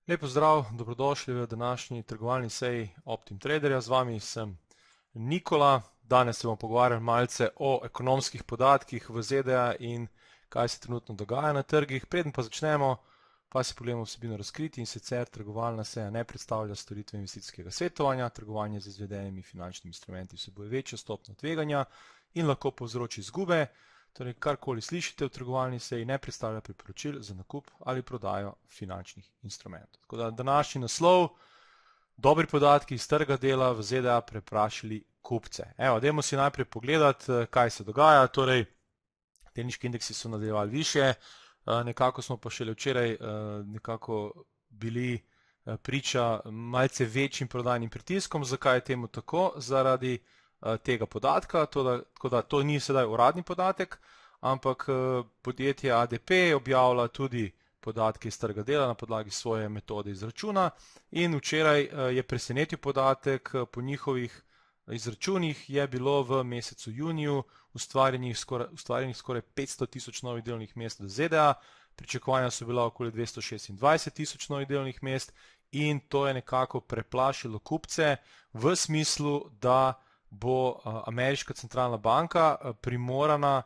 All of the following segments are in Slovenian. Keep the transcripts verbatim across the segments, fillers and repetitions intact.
Lep pozdrav, dobrodošli v današnji trgovalni seji Optim Traderja. Z vami sem Nikola. Danes se bomo pogovarjali malce o ekonomskih podatkih v Z D A in kaj se trenutno dogaja na trgih. Preden pa začnemo, pa si pogledamo vsebino razkriti, in sicer trgovalna seja ne predstavlja storitve investicijskega svetovanja. Trgovanje z izvedenimi finančnimi instrumenti vsebuje večjo stopnjo tveganja in lahko povzroči izgube. Torej, karkoli slišite v trgovalni seji, ne predstavlja priporočil za nakup ali prodajo finančnih instrumentov. Tako da današnji naslov, dobri podatki iz trga dela v Z D A preprašili kupce. Evo, dajmo si najprej pogledati, kaj se dogaja. Torej, delniški indeksi so nadaljevali više, nekako smo pa šele včeraj nekako bili priča malce večjim prodajnim pritiskom. Zakaj je temu tako? Zaradi tega podatka, tako da to ni sedaj uradni podatek, ampak podjetje A D P objavlja tudi podatke iz trga dela na podlagi svoje metode izračuna in včeraj je presenetil podatek. Po njihovih izračunih je bilo v mesecu juniju ustvarjenih skoraj, ustvarjenih skoraj petsto tisoč novih delovnih mest v Z D A, pričakovanja so bila okoli dvesto šestindvajset tisoč novih delovnih mest in to je nekako preplašilo kupce v smislu, da bo ameriška centralna banka primorana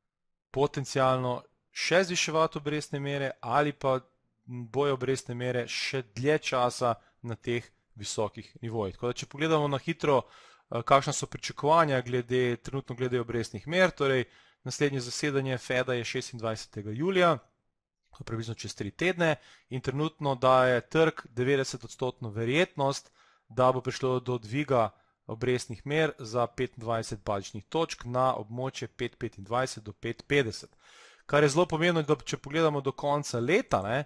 potencialno še zviševati obrestne mere ali pa bojo obrestne mere še dlje časa na teh visokih nivojih. Tako da, če pogledamo na hitro, kakšna so pričakovanja glede, trenutno glede obrestnih mer, torej naslednje zasedanje Feda je šestindvajsetega julija, približno čez tri tedne, in trenutno daje trg devetdeset odstotno verjetnost, da bo prišlo do dviga obrestnih mer za petindvajset bazičnih točk na območje pet petindvajset do pet petdeset. Kar je zelo pomembno, da če pogledamo do konca leta, ne,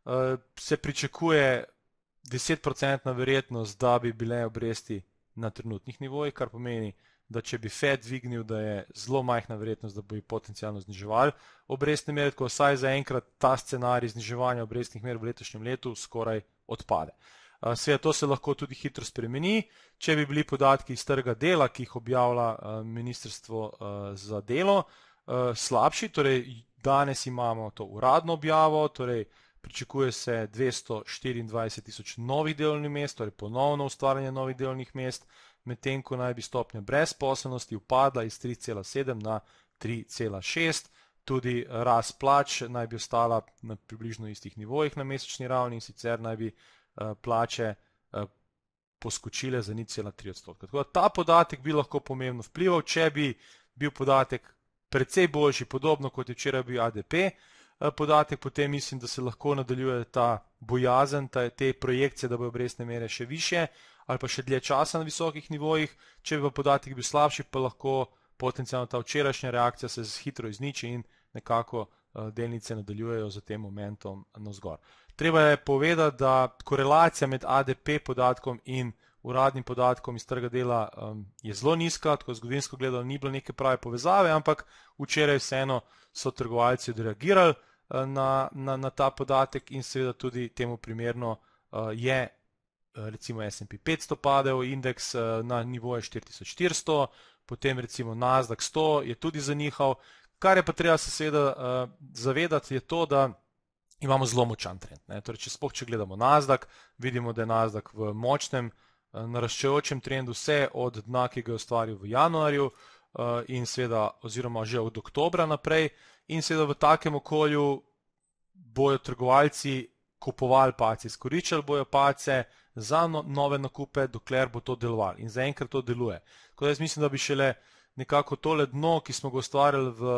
se pričakuje desetprocentna verjetnost, da bi bile obresti na trenutnih nivojih, kar pomeni, da če bi Fed dvignil, da je zelo majhna verjetnost, da bi potencialno zniževali obrestne mere, tako vsaj zaenkrat ta scenarij zniževanja obrestnih mer v letošnjem letu skoraj odpade. Seveda, to se lahko tudi hitro spremeni, če bi bili podatki iz trga dela, ki jih objavlja Ministrstvo za delo, slabši. Torej, danes imamo to uradno objavo, torej pričakuje se dvesto štiriindvajset tisoč novih delovnih mest, torej ponovno ustvarjanje novih delovnih mest, medtem ko naj bi stopnja brezposelnosti upadla iz tri cela sedem na tri cela šest. Tudi rast plač naj bi ostala na približno istih nivojih na mesečni ravni, in sicer naj bi plače poskočile za nič cela tri odstotka. Tako da ta podatek bi lahko pomembno vplival, če bi bil podatek precej boljši, podobno kot je včeraj bil A D P podatek, potem mislim, da se lahko nadaljuje ta bojazen, te projekcije, da bojo obrestne mere še više ali pa še dlje časa na visokih nivojih. Če bi pa podatek bil slabši, pa lahko potencialno ta včerajšnja reakcija se hitro izniči in nekako delnice nadaljujejo za tem momentom navzgor. Treba je povedati, da korelacija med A D P podatkom in uradnim podatkom iz trga dela je zelo nizka, tako zgodovinsko gledano ni bilo neke prave povezave, ampak včeraj vseeno so trgovalci odreagirali na, na, na ta podatek in seveda tudi temu primerno je recimo S and P petsto padel, indeks na nivoje štiri tisoč štiristo, potem recimo Nasdaq sto je tudi zanihal. Kar je pa treba se seveda zavedati, je to, da imamo zelo močan trend. Ne? Torej, če sploh če gledamo Nasdaq, vidimo, da je Nasdaq v močnem naraščajočem trendu vse od dna, ki ga je ustvaril v januarju in seveda oziroma že od oktobra naprej, in seveda v takem okolju bojo trgovalci kupovali pace, izkoriščali bojo pace za no, nove nakupe, dokler bo to delovalo, in zaenkrat to deluje. Tako da jaz mislim, da bi šele nekako tole dno, ki smo ga ustvarjali v,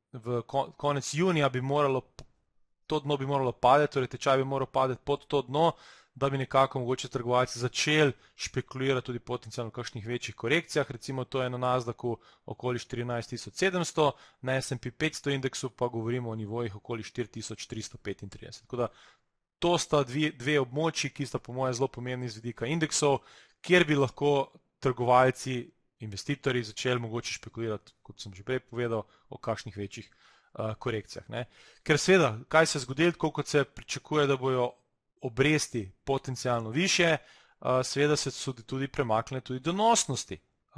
v konec junija, bi moralo, to dno bi moralo padeti, torej tečaj bi moral padeti pod to dno, da bi nekako mogoče trgovalci začeli špekulirati tudi potencialno v kakšnih večjih korekcijah. Recimo to je na Nasdaqu okoli štirinajst tisoč sedemsto, na S and P petsto indeksu pa govorimo o nivojih okoli štiri tisoč tristo petintrideset. Tako da to sta dve, dve območji, ki sta po mojem zelo pomembni z vidika indeksov, kjer bi lahko trgovalci, investitorji začeli mogoče špekulirati, kot sem že prej povedal, o kakšnih večjih uh, korekcijah. Ne? Ker seveda, kaj se zgodi, kot se pričakuje, da bojo obresti potencialno više, seveda se so tudi premaknile tudi donosnosti.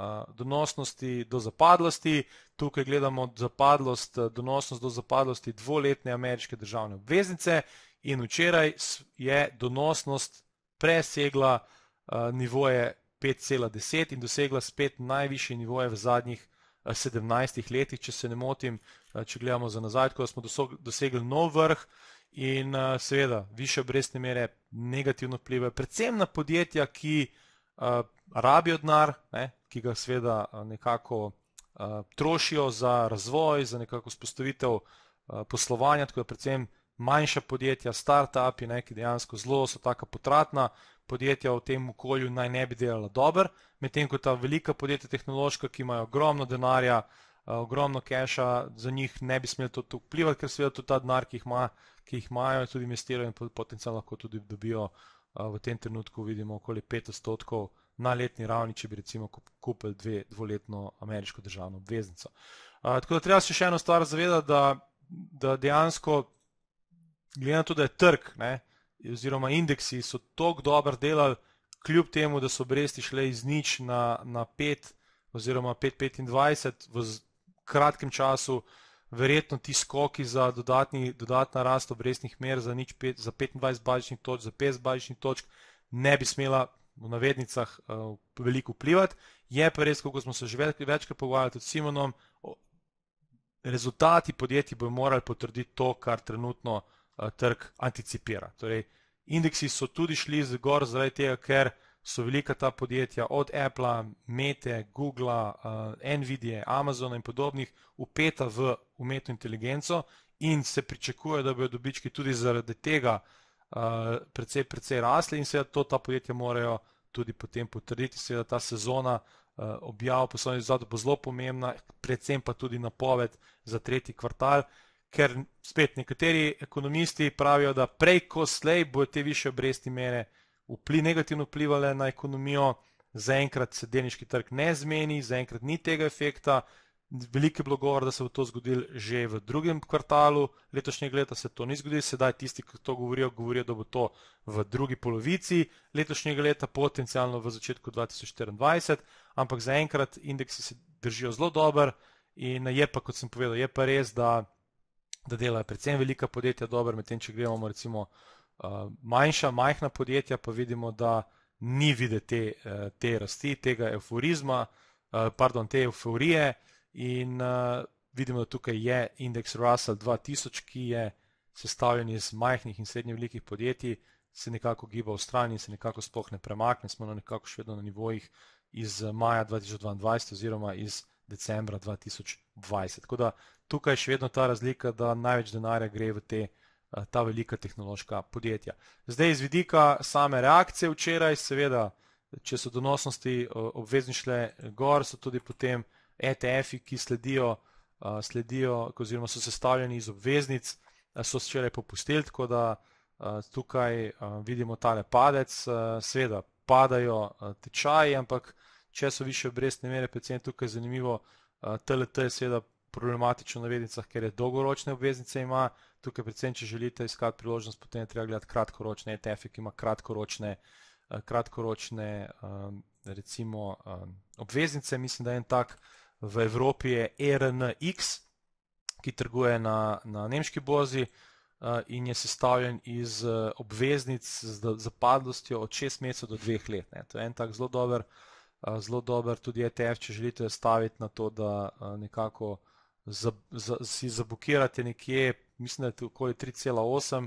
Donosnosti do zapadlosti, tukaj gledamo zapadlost, donosnost do zapadlosti dvoletne ameriške državne obveznice in včeraj je donosnost presegla nivoje pet cela deset in dosegla spet najvišji nivoje v zadnjih sedemnajstih letih, če se ne motim, če gledamo za nazaj, tako da smo dosegli nov vrh in seveda više obrestne mere negativno vplivajo, predvsem na podjetja, ki rabijo denar, ki ga seveda nekako trošijo za razvoj, za nekako vzpostavitev poslovanja, tako da predvsem manjša podjetja, start-upi, ki dejansko zelo so taka potratna podjetja v tem okolju naj ne bi delala dober, medtem ko ta velika podjetja tehnološka, ki imajo ogromno denarja, ogromno keša, za njih ne bi smeli to vplivati, ker seveda tudi ta denar, ki jih, ima, ki jih imajo, tudi investirajo in potencialno lahko tudi dobijo v tem trenutku, vidimo, okoli pet odstotkov na letni ravni, če bi recimo kupili dve, dvoletno ameriško državno obveznico. Tako da treba se še eno stvar zavedati, da, da dejansko glede na to, da je trg, ne, oziroma indeksi so toliko dobro delali, kljub temu, da so obresti šle iz nič na, na pet oziroma pet petindvajset v kratkem času, verjetno ti skoki za dodatni, dodatna rast obrestnih mer za, nič pet, za petindvajset bazičnih točk, za petdeset bazičnih točk ne bi smela v navednicah uh, veliko vplivati. Je pa res, kako smo se že več, večkrat pogovarjali tudi s Simonom, rezultati podjetij bodo morali potrditi to, kar trenutno uh, trg anticipira. Torej, indeksi so tudi šli zgor zaradi tega, ker so velika ta podjetja od Applea, Mete, Googlea, uh, Nvidie, Amazona in podobnih upeta v umetno inteligenco in se pričakuje, da bodo dobički tudi zaradi tega uh, precej, precej rasli in seveda to ta podjetja morajo tudi potem potrditi. Seveda ta sezona uh, objav poslovnih rezultatov bo zelo pomembna, predvsem pa tudi napoved za tretji kvartal, ker spet nekateri ekonomisti pravijo, da prej ko slej bodo te više obrestne mere vpliv, negativno vplivale na ekonomijo, zaenkrat se delniški trg ne zmeni, zaenkrat ni tega efekta, veliko je bilo govora, da se bo to zgodilo že v drugem kvartalu letošnjega leta, se to ni zgodilo, sedaj tisti, ki to govorijo, govorijo, da bo to v drugi polovici letošnjega leta, potencialno v začetku dva tisoč štiriindvajset, ampak zaenkrat indeksi se držijo zelo dobro in je pa, kot sem povedal, je pa res, da, da delajo predvsem velika podjetja dobro, medtem če gledamo recimo manjša, majhna podjetja, pa vidimo, da ni videti te, te rasti, tega euforizma, pardon, te euforije in vidimo, da tukaj je indeks Russell dva tisoč, ki je sestavljen iz majhnih in srednje velikih podjetij, se nekako giba v strani in se nekako sploh ne premakne, smo na nekako še vedno na nivojih iz maja dva tisoč dvaindvajset oziroma iz decembra dva tisoč dvajset. Tako da tukaj je še vedno ta razlika, da največ denarja gre v te ta velika tehnološka podjetja. Zdaj, iz vidika same reakcije včeraj, seveda, če so donosnosti obvezni šle gor, so tudi potem E T F-i, ki sledijo, sledijo, oziroma so sestavljeni iz obveznic, so včeraj popustili, tako da tukaj vidimo tale padec, seveda padajo tečaji, ampak če so više obrestne mere, predvsem tukaj zanimivo, T L T je seveda problematično v navednicah, ker je dolgoročne obveznice ima, tukaj predvsem, če želite iskati priložnost, potem je treba gledati kratkoročne E T F-e, ki ima kratkoročne, kratkoročne recimo obveznice, mislim, da je en tak v Evropi je E R N X, ki trguje na, na nemški borzi in je sestavljen iz obveznic z zapadlostjo od šest mesecev do dveh let. Ne. To je en tak zelo dober, zelo dober tudi E T F, če želite staviti na to, da nekako za, za, si zablokirate nekje, mislim, da je to okoli tri cela osem,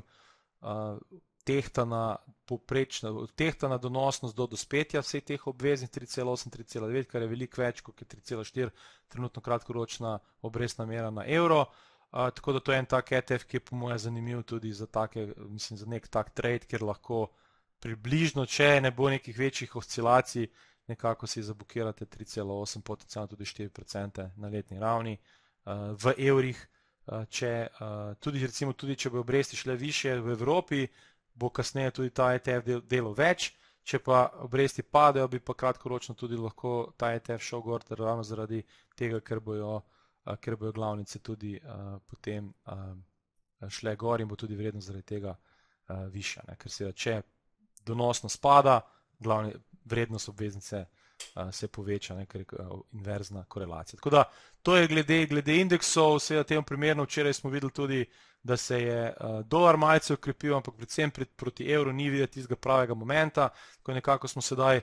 tehtana poprečna, tehtana donosnost do dospetja vseh teh obveznic tri cela osem, tri cela devet, kar je veliko več, kot je tri cela štiri, trenutno kratkoročna obrestna mera na evro. Uh, tako da to je en tak E T F, ki je po moje zanimiv tudi za, take, mislim, za nek tak trade, kjer lahko približno, če ne bo nekih večjih oscilacij, nekako si zablokirate tri cela osem, potencialno tudi štiri procente na letni ravni uh, v evrih. Uh, če, uh, tudi, recimo, tudi če bo obresti šle više v Evropi, bo kasneje tudi ta E T F del, delal več, če pa obresti padejo, bi pa kratkoročno tudi lahko ta E T F šel gor, ravno zaradi tega, ker bojo, uh, ker bojo glavnice tudi uh, potem uh, šle gor in bo tudi vrednost zaradi tega uh, višja. Ne? Ker seveda, če donosno spada, glavni, vrednost obveznice se poveča, ne, ker je inverzna korelacija. Tako da to je glede, glede indeksov, seveda temu primerno včeraj smo videli tudi, da se je dolar malce okrepil, ampak predvsem proti evru ni videti tistega pravega momenta, ko nekako smo sedaj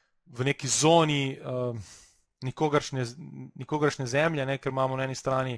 v neki zoni nikogaršnje, nikogaršnje zemlje, ne, ker imamo na eni strani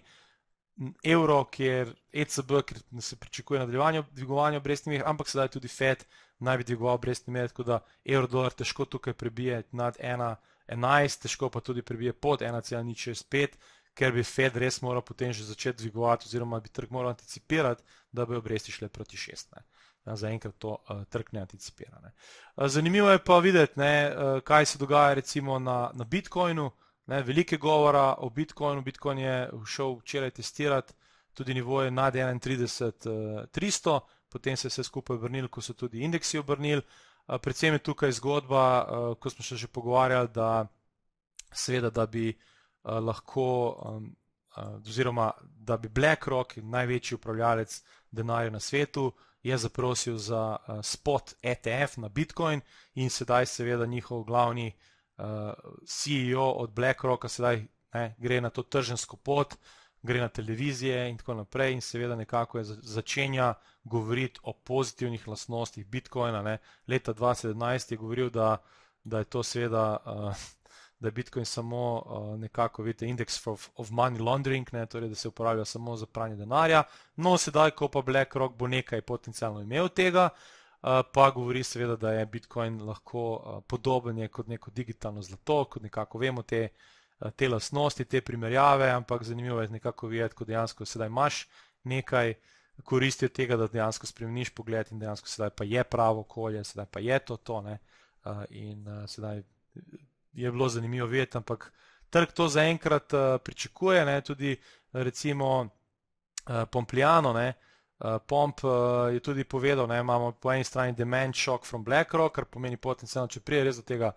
evro, kjer E C B, ker se pričakuje nadaljevanje dvigovanja obrestnih mer, ampak sedaj tudi Fed naj bi dvigoval obrestne mere, tako da evro dolar težko tukaj prebije nad ena cela enajst, težko pa tudi prebije pod ena cela nič šest pet, ker bi Fed res moral potem že začeti dvigovati oziroma bi trg moral anticipirati, da bi obresti šle proti šest. Ne. Zaenkrat to uh, trg ne anticipira. Ne. Uh, zanimivo je pa videti, ne, uh, kaj se dogaja recimo na, na Bitcoinu. Ne, velike govora o Bitcoinu. Bitcoin je šel včeraj testirati tudi nivoje nad enaintrideset tisoč tristo, potem se je vse skupaj obrnil, ko so tudi indeksi obrnili. Uh, predvsem je tukaj zgodba, uh, ko smo se že pogovarjali, da seveda, da bi uh, lahko, um, uh, oziroma da bi BlackRock, največji upravljalec denarja na svetu, je zaprosil za uh, spot E T F na Bitcoin in sedaj seveda njihov glavni uh, C E O od BlackRocka sedaj ne, gre na to tržensko pot, gre na televizije in tako naprej in seveda nekako je začenja govoriti o pozitivnih lastnostih Bitcoina. Ne. Leta dva tisoč sedemnajst je govoril, da, da je to seveda, uh, da je Bitcoin samo uh, nekako, vidite, index of, of money laundering, ne, torej da se uporablja samo za pranje denarja. No, sedaj, ko pa BlackRock bo nekaj potencialno imel tega, uh, pa govori seveda, da je Bitcoin lahko uh, podoben je kot neko digitalno zlato, kot nekako vemo te te lastnosti, te primerjave, ampak zanimivo je nekako videti, ko dejansko sedaj imaš nekaj koristi od tega, da dejansko spremeniš pogled in dejansko sedaj pa je pravo okolje, sedaj pa je to to, ne, in sedaj je bilo zanimivo videti, ampak trg to zaenkrat pričakuje, ne, tudi recimo Pompliano, ne, Pomp je tudi povedal, ne, imamo po eni strani demand shock from BlackRock, kar pomeni potencialno, če prije res do tega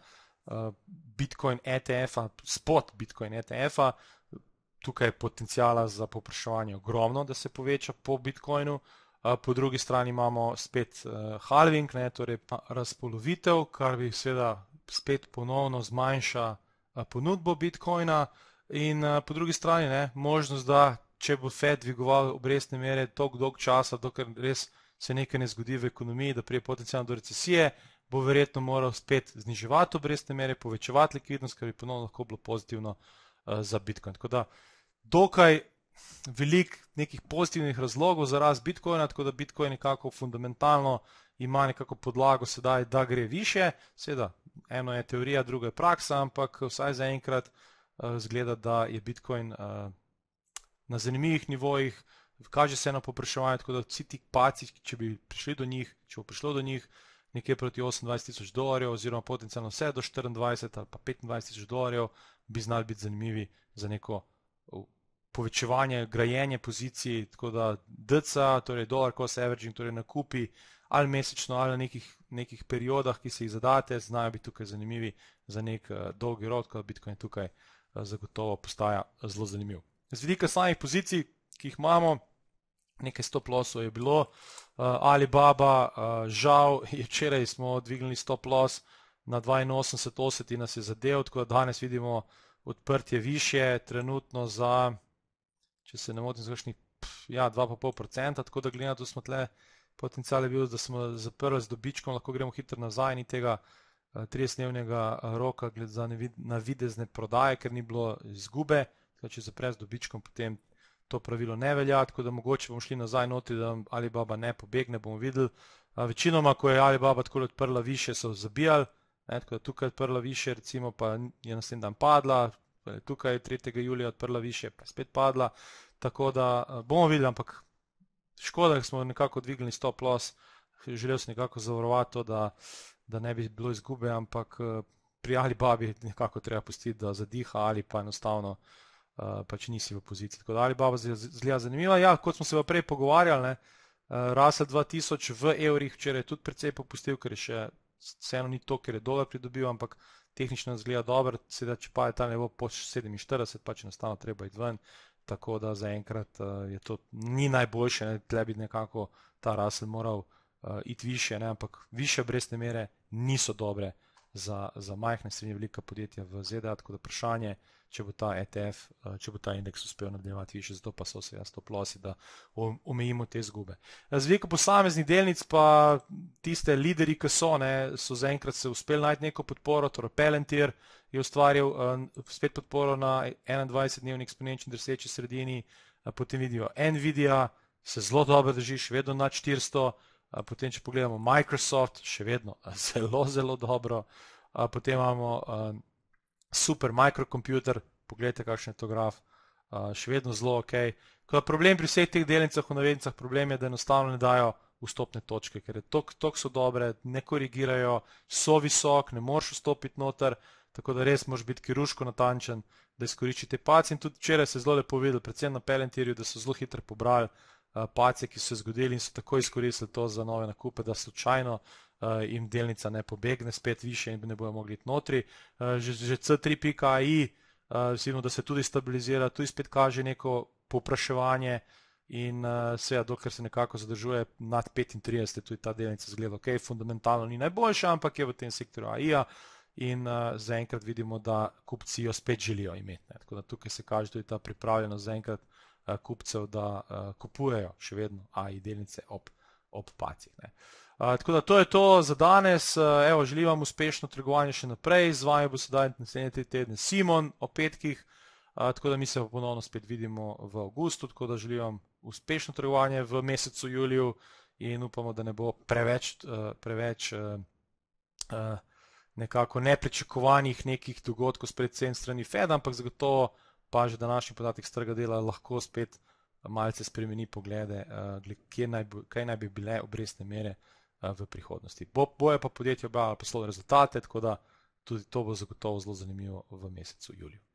Bitcoin E T F-a, spot Bitcoin E T F-a, tukaj je potencijala za povpraševanje ogromno, da se poveča po Bitcoinu, po drugi strani imamo spet halving, ne, torej razpolovitev, kar bi seveda spet ponovno zmanjša ponudbo Bitcoina in po drugi strani ne, možnost, da če bo Fed dvigoval obrestne mere dolg, dolg časa, dokler res se nekaj ne zgodi v ekonomiji, da prije potencialno do recesije, bo verjetno moral spet zniževati obrestne mere, povečevati likvidnost, kar bi ponovno lahko bilo pozitivno uh, za Bitcoin. Tako da dokaj veliko nekih pozitivnih razlogov za rast Bitcoina, tako da Bitcoin nekako fundamentalno ima nekako podlago sedaj, da gre više. Seveda, eno je teorija, drugo je praksa, ampak vsaj zaenkrat uh, zgleda, da je Bitcoin uh, na zanimivih nivojih, kaže se na povpraševanje, tako da vsi ti paci, če bi prišli do njih, če bo prišlo do njih, nekje proti osemindvajset tisoč dolarjev oziroma potencialno vse do štiriindvajset ali pa petindvajset tisoč dolarjev bi znali biti zanimivi za neko povečevanje, grajenje pozicij, tako da D C A, torej dollar cost averaging, torej nakupi ali mesečno ali na nekih, nekih periodah, ki se jih zadate, znajo biti tukaj zanimivi za nek uh, dolgi rok, tako da Bitcoin tukaj uh, zagotovo postaja zelo zanimiv. Z vidika samih pozicij, ki jih imamo, nekaj stop lossov je bilo, uh, Alibaba, uh, žal, je včeraj smo dvignili stop loss na dvainosemdeset osem in nas je zadev, tako da danes vidimo odprtje više, trenutno za, če se ne motim, zvršnih, ja, dva pa pol procenta, tako da glede na to smo tle, potencial je bil, da smo zaprli z dobičkom, lahko gremo hitro nazaj, ni tega uh, tridesetdnevnega roka glede za navidezne prodaje, ker ni bilo izgube, tako če zapre z dobičkom, potem to pravilo ne velja, tako da mogoče bomo šli nazaj noti, da Alibaba ne pobegne, bomo videli. Večinoma, ko je Alibaba tako odprla više, so zabijali, ne, tako da tukaj odprla više, recimo pa je naslednji dan padla, tukaj tretjega julija odprla više, pa je spet padla, tako da bomo videli, ampak škoda, da smo nekako dvignili stop loss, želel sem nekako zavarovati to, da, da ne bi bilo izgube, ampak pri Alibabi nekako treba pustiti, da zadiha ali pa enostavno Uh, pač nisi v poziciji. Tako da Alibaba zgleda zanimiva. Ja, kot smo se pa prej pogovarjali, ne, uh, Russell dva tisoč v evrih včeraj tudi precej popustil, ker je še vseeno ni to, ker je dolar pridobil, ampak tehnično zgleda dobro, seveda, če pa je ta nivo po sedeminštirideset, pač enostavno treba iti ven, tako da zaenkrat uh, je to ni najboljše, ne, tle bi nekako ta Russell moral uh, iti više, ne, ampak više obrestne mere niso dobre za, za majhne in srednje velika podjetja v Z D A, tako da vprašanje, če bo ta E T F, če bo ta indeks uspel nadaljevati više, zato pa so se jaz to plosi, da omejimo te izgube. Z veliko posameznih delnic pa tiste lideri, ki so, ne, so zaenkrat se uspeli najti neko podporo, torej Palantir je ustvaril spet podporo na enaindvajsetdnevni eksponenčni drseči sredini, potem vidijo Nvidia, se zelo dobro drži, še vedno nad štiristo, potem če pogledamo Microsoft, še vedno zelo, zelo dobro, potem imamo Super Microcomputer, pogledajte kakšen je to graf, še vedno zelo ok. Problem pri vseh teh delnicah v navednicah, problem je, da enostavno ne dajo vstopne točke, ker je tok so dobre, ne korigirajo, so visok, ne moreš vstopiti noter, tako da res moraš biti kirurško natančen, da izkorišči te pace. In tudi včeraj se je zelo lepo videl, predvsem na Palantirju, da so zelo hitro pobrali pace, ki so se zgodili in so tako izkoristili to za nove nakupe, da slučajno jim delnica ne pobegne spet više in ne bojo mogli iti notri. Že C tri pika A I, vidimo, da se tudi stabilizira, tudi spet kaže neko povpraševanje in seveda, dokler se nekako zadržuje nad petintrideset, tudi ta delnica zgleda ok, fundamentalno ni najboljša, ampak je v tem sektorju A I-ja in zaenkrat vidimo, da kupci jo spet želijo imeti. Tako da tukaj se kaže tudi ta pripravljenost zaenkrat kupcev, da kupujejo še vedno A I delnice ob, ob pacih. Uh, tako da to je to za danes. Uh, evo, želim vam uspešno trgovanje še naprej. Z vami bo sedaj naslednje tri tedne Simon o petkih, uh, tako da mi se ponovno spet vidimo v avgustu, tako da želim vam uspešno trgovanje v mesecu juliju in upamo, da ne bo preveč, uh, preveč uh, uh, nekako nepričakovanih nekih dogodkov s predvsem strani Feda, ampak zagotovo pa že današnji podatek z trga dela lahko spet malce spremeni poglede, uh, kje naj bi, kaj naj bi bile obrestne mere v prihodnosti. Bo, boje pa podjetje objavljalo poslovne rezultate, tako da tudi to bo zagotovo zelo zanimivo v mesecu juliju.